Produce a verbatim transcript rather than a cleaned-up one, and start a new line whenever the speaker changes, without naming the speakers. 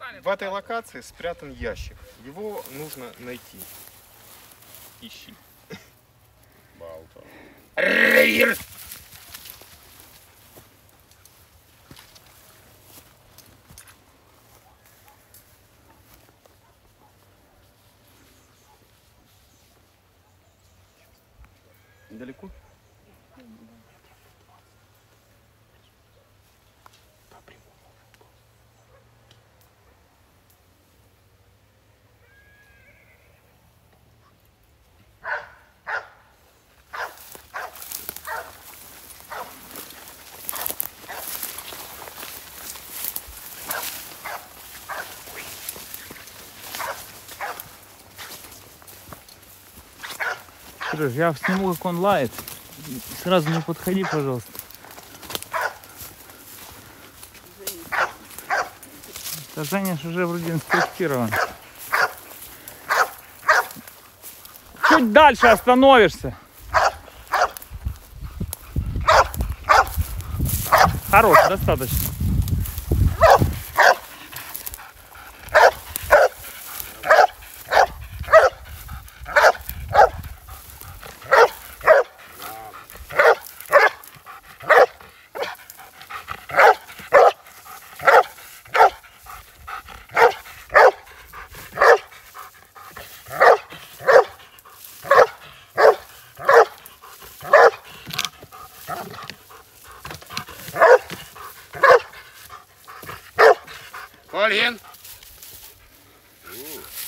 В этой локации спрятан ящик. Его нужно найти. Ищи. Балто. Далеко?
Сереж, я сниму, как он лает. Сразу не подходи, пожалуйста. Да, Женя ж уже вроде инструктирован. Чуть дальше остановишься. Хорош, достаточно.
Ольгин.